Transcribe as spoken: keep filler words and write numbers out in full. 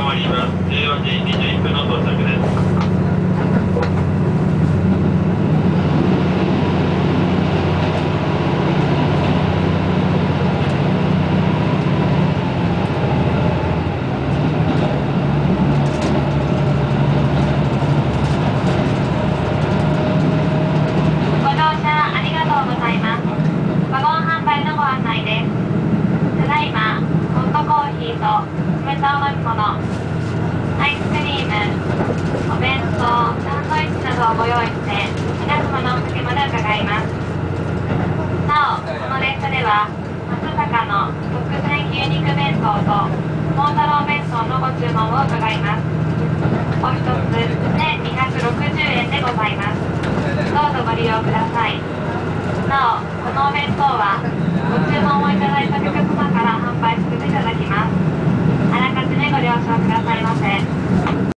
まります。じゅうよじにじゅういっぷんの到着です。 ご乗車ありがとうございます。ワゴン販売のご案内です。ただいま、ホットコーヒーと冷たいお飲み物、アイスクリーム、お弁当、サンドイッチなどをご用意して皆様のお先まで伺います。なお、この列車では松阪の特選牛肉弁当と桃太郎弁当のご注文を伺います。お一つせんにひゃくろくじゅうえんでございます。どうぞご利用ください。なお、このお弁当はご注文をいただいたお客様から販売させていただきます。あらかじめご了承くださいませ。